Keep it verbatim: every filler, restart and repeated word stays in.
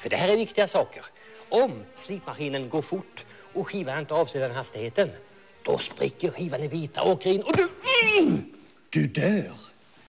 För det här är viktiga saker. Om slipmaskinen går fort och skivan inte avser den hastigheten, då spricker skivan i bitar och åker in och du... Mm, du dör.